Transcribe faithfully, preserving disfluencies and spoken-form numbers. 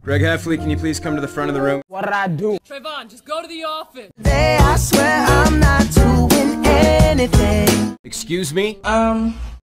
Greg Heffley, can you please come to the front of the room? What did I do? Trayvon, just go to the office. They, I swear I'm not doing anything. Excuse me? Um...